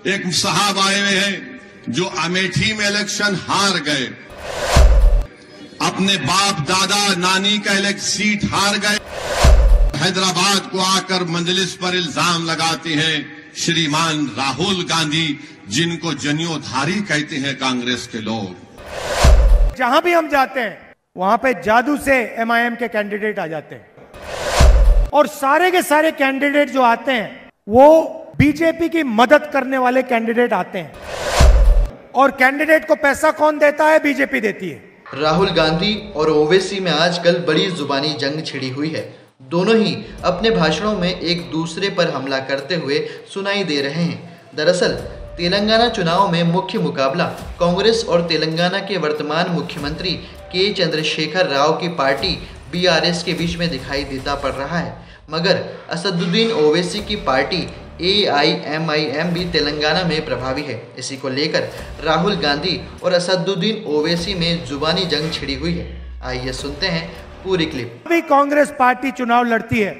एक साहब आए हुए हैं जो अमेठी में इलेक्शन हार गए, अपने बाप दादा नानी का सीट हार गए, हैदराबाद को आकर मजलिस पर इल्जाम लगाते हैं श्रीमान राहुल गांधी, जिनको जनियोधारी कहते हैं कांग्रेस के लोग। जहां भी हम जाते हैं वहां पे जादू से एमआईएम के कैंडिडेट आ जाते हैं और सारे के सारे कैंडिडेट जो आते हैं वो बीजेपी की मदद करने वाले कैंडिडेट आते हैं और कैंडिडेट को पैसा कौन देता है? बीजेपी देती है। राहुल गांधी और ओवैसी में आजकल बड़ी जुबानी जंग छिड़ी हुई है। दोनों ही अपने भाषणों में एक दूसरे पर हमला करते हुए सुनाई दे रहे हैं। दरअसल तेलंगाना चुनाव में मुख्य मुकाबला कांग्रेस और तेलंगाना के वर्तमान मुख्यमंत्री के चंद्रशेखर राव की पार्टी बीआरएस के बीच में दिखाई देता पड़ रहा है, मगर असदुद्दीन ओवैसी की पार्टी AIMIM भी तेलंगाना में प्रभावी है। इसी को लेकर राहुल गांधी और असदुद्दीन ओवैसी में जुबानी जंग छिड़ी हुई है। आइए सुनते हैं पूरी क्लिप। अभी कांग्रेस पार्टी चुनाव लड़ती है,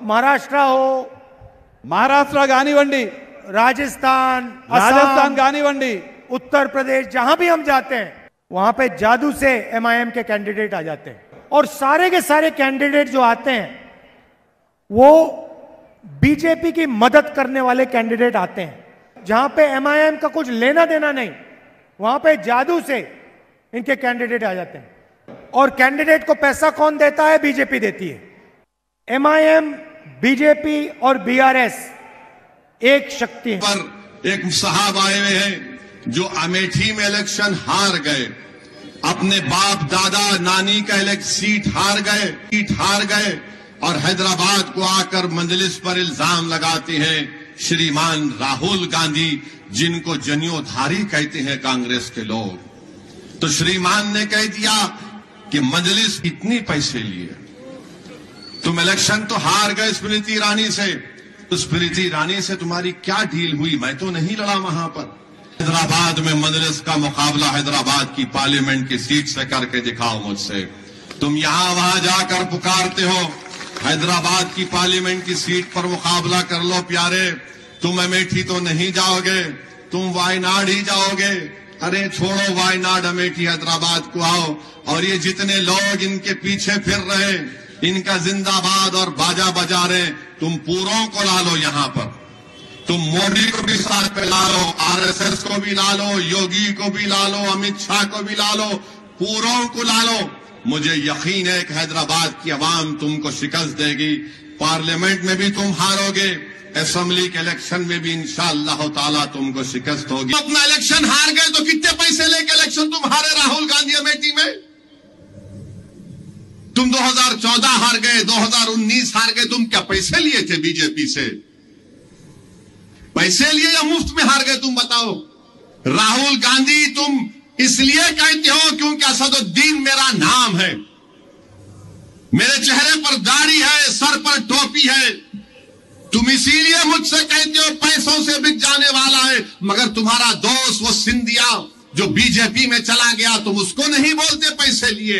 महाराष्ट्र गानीवंडी, राजस्थान गानीवंडी, उत्तर प्रदेश, जहां भी हम जाते हैं वहां पे जादू से एमआईएम के कैंडिडेट आ जाते हैं और सारे के सारे कैंडिडेट जो आते हैं वो बीजेपी की मदद करने वाले कैंडिडेट आते हैं। जहां पे एमआईएम का कुछ लेना देना नहीं, वहां पे जादू से इनके कैंडिडेट आ जाते हैं और कैंडिडेट को पैसा कौन देता है? बीजेपी देती है। एमआईएम, बीजेपी और बीआरएस एक शक्ति है। पर एक साहब आए हुए हैं जो अमेठी में इलेक्शन हार गए, अपने बाप दादा नानी का सीट हार गए और हैदराबाद को आकर मजलिस पर इल्जाम लगाते हैं श्रीमान राहुल गांधी, जिनको जनियोधारी कहते हैं कांग्रेस के लोग। तो श्रीमान ने कह दिया कि मजलिस इतनी पैसे लिए, तुम इलेक्शन तो हार गए स्मृति ईरानी से, तो स्मृति ईरानी से तुम्हारी क्या डील हुई? मैं तो नहीं लड़ा वहां पर। हैदराबाद में मजलिस का मुकाबला हैदराबाद की पार्लियामेंट की सीट से करके दिखाओ मुझसे। तुम यहां वहां जाकर पुकारते हो हैदराबाद की पार्लियामेंट की सीट पर मुकाबला कर लो प्यारे, तुम अमेठी तो नहीं जाओगे, तुम वायनाड ही जाओगे। अरे छोड़ो वायनाड, अमेठी, हैदराबाद को आओ। और ये जितने लोग इनके पीछे फिर रहे, इनका जिंदाबाद और बाजा बजा रहे, तुम पूरों को ला लो यहाँ पर, तुम मोदी को भी साथ में ला लो, आरएसएस को भी ला लो, योगी को भी ला लो, अमित शाह को भी ला लो, पूरों को ला लो। मुझे यकीन है कि हैदराबाद की आवाम तुमको शिकस्त देगी, पार्लियामेंट में भी तुम हारोगे, असेंबली के इलेक्शन में भी इंशाअल्लाह ताला तुमको शिकस्त होगी। अपना इलेक्शन हार गए तो कितने पैसे लेके इलेक्शन तुम हारे राहुल गांधी अमेठी में? तुम 2014 हार गए, 2019 हार गए, तुम क्या पैसे लिए थे बीजेपी से? पैसे लिए या मुफ्त में हार गए तुम बताओ? राहुल गांधी तुम इसलिए कहते हो क्योंकि असदुद्दीन मेरा नाम है, मेरे चेहरे पर दाढ़ी है, सर पर टोपी है, तुम इसीलिए मुझसे कहते हो पैसों से बिक जाने वाला है। मगर तुम्हारा दोस्त वो सिंधिया जो बीजेपी में चला गया, तुम उसको नहीं बोलते पैसे लिए।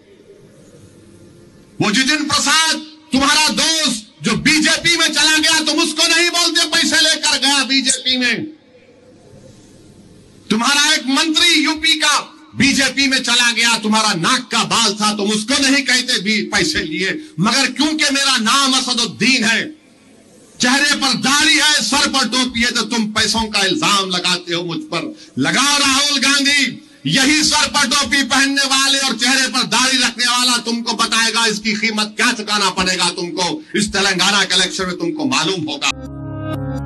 वो जितिन प्रसाद तुम्हारा दोस्त जो बीजेपी में चला गया, तुम उसको नहीं बोलते पैसे लेकर गया बीजेपी में। तुम्हारा एक मंत्री यूपी का बीजेपी में चला गया, तुम्हारा नाक का बाल था, तुम उसको नहीं कहते भी पैसे लिए। मगर क्योंकि मेरा नाम असदुद्दीन है, चेहरे पर दाढ़ी है, सर पर टोपी है, तो तुम पैसों का इल्जाम लगाते हो मुझ पर। लगाओ राहुल गांधी, यही सर पर टोपी पहनने वाले और चेहरे पर दाढ़ी रखने वाला तुमको बताएगा इसकी कीमत क्या चुकाना पड़ेगा तुमको। इस तेलंगाना के इलेक्शन में तुमको मालूम होगा।